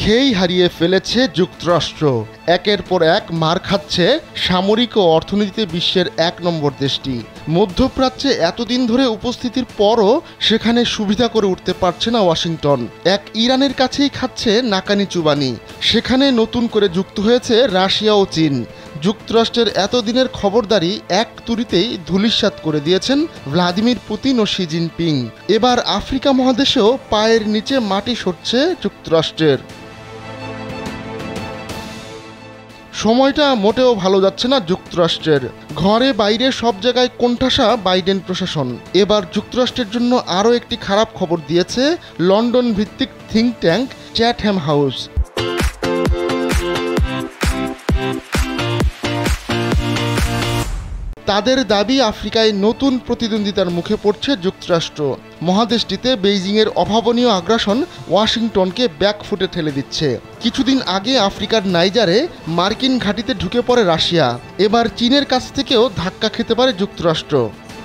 খেই হারিয়ে ফেলেছে যুক্তরাষ্ট্র। একের পর এক মার খাচ্ছে সামরিক ও অর্থনীতিতে বিশ্বের ১ নম্বর দেশটি। মধ্যপ্রাচ্যে এতদিন ধরে উপস্থিতির পরও সেখানে সুবিধা করে উঠতে পারছে না ওয়াশিংটন। এক ইরানের কাছেই খাচ্ছে নাকানি চুবানি। সেখানে নতুন করে যুক্ত হয়েছে রাশিয়া ও চীন। যুক্তরাষ্ট্রের এতদিনের খবরদারি এক তুড়িতেই ধূলিসাৎ করে দিয়েছেন ভ্লাদিমির পুতিন ও শি জিনপিং। এবার আফ্রিকা মহাদেশেও পায়ের নিচে মাটি সরছে যুক্তরাষ্ট্রের। সময়টা মোটেও ভালো যাচ্ছে না যুক্তরাষ্ট্রের। ঘরে বাইরে সব জায়গায় কোণঠাসা বাইডেন প্রশাসন। এবার যুক্তরাষ্ট্রের জন্য আরও একটি খারাপ খবর দিয়েছে লন্ডন ভিত্তিক থিঙ্ক ট্যাঙ্ক চ্যাটহ্যাম হাউস। তাদের দাবি, আফ্রিকায় নতুন প্রতিদ্বন্দ্বিতার মুখে পড়ছে যুক্তরাষ্ট্র। মহাদেশটিতে বেইজিংয়ের অভাবনীয় আগ্রাসন ওয়াশিংটনকে ব্যাকফুটে ঠেলে দিচ্ছে। কিছুদিন আগে আফ্রিকার নাইজারে মার্কিন ঘাঁটিতে ঢুকে পড়ে রাশিয়া। এবার চীনের কাছ থেকেও ধাক্কা খেতে পারে যুক্তরাষ্ট্র।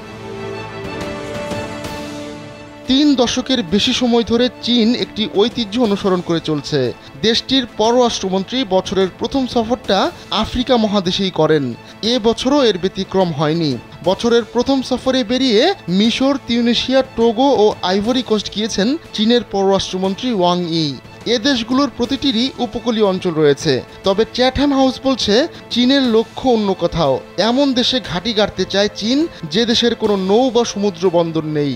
৩ দশকের বেশি সময় ধরে চীন একটি ঐতিহ্য অনুসরণ করে চলছে। দেশটির পররাষ্ট্রমন্ত্রী বছরের প্রথম সফরটা আফ্রিকা মহাদেশেই করেন। এ বছরও এর ব্যতিক্রম হয়নি। বছরের প্রথম সফরে বেরিয়ে মিশর, তিউনিসিয়া, টোগো ও আইভরি কোস্ট গিয়েছেন চীনের পররাষ্ট্রমন্ত্রী ওয়াং ই। এ দেশগুলোর প্রতিটিরই উপকূলীয় অঞ্চল রয়েছে। তবে চ্যাটহ্যাম হাউস বলছে, চীনের লক্ষ্য অন্য কোথাও। এমন দেশে ঘাঁটি গাড়তে চায় চীন, যে দেশের কোনো নৌ বা সমুদ্র বন্দর নেই।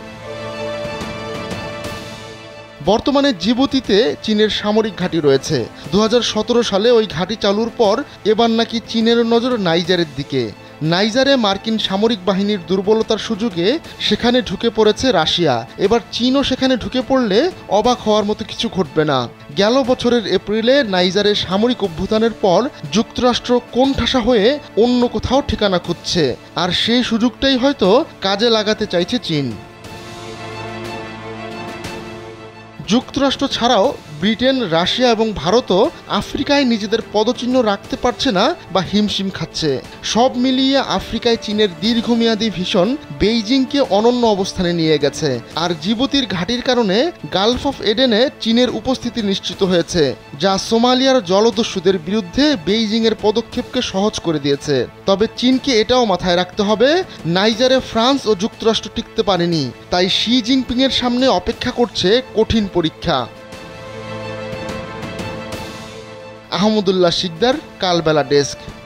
বর্তমানে জিবুতিতে চীনের সামরিক ঘাঁটি রয়েছে। ২০১৭ সালে ওই ঘাঁটি চালুর পর এবার নাকি চীনের নজর নাইজারের দিকে। নাইজারে মার্কিন সামরিক বাহিনীর দুর্বলতার সুযোগে সেখানে ঢুকে পড়েছে রাশিয়া। এবার চীনও সেখানে ঢুকে পড়লে অবাক হওয়ার মতো কিছু ঘটবে না। গেল বছরের এপ্রিলে নাইজারে সামরিক অভ্যুত্থানের পর যুক্তরাষ্ট্র কোণঠাসা হয়ে অন্য কোথাও ঠিকানা খুঁজছে, আর সেই সুযোগটাই হয়তো কাজে লাগাতে চাইছে চীন। যুক্তরাষ্ট্র ছাড়াও ব্রিটেন, রাশিয়া এবং ভারতও আফ্রিকায় নিজেদের পদচিহ্ন রাখতে পারছে না বা হিমশিম খাচ্ছে। সব মিলিয়ে আফ্রিকায় চীনের দীর্ঘমেয়াদী ভীষণ বেইজিংকে অনন্য অবস্থানে নিয়ে গেছে। আর জিবুতির ঘাঁটির কারণে গালফ অফ এডেনে চীনের উপস্থিতি নিশ্চিত হয়েছে, যা সোমালিয়ার জলদস্যুদের বিরুদ্ধে বেইজিংয়ের পদক্ষেপকে সহজ করে দিয়েছে। তবে চীনকে এটাও মাথায় রাখতে হবে, নাইজারে ফ্রান্স ও যুক্তরাষ্ট্র টিকতে পারেনি। তাই শি জিনপিংয়ের সামনে অপেক্ষা করছে কঠিন পরীক্ষা। আহমদুল্লাহ শিকদার, কালবেলা ডেস্ক।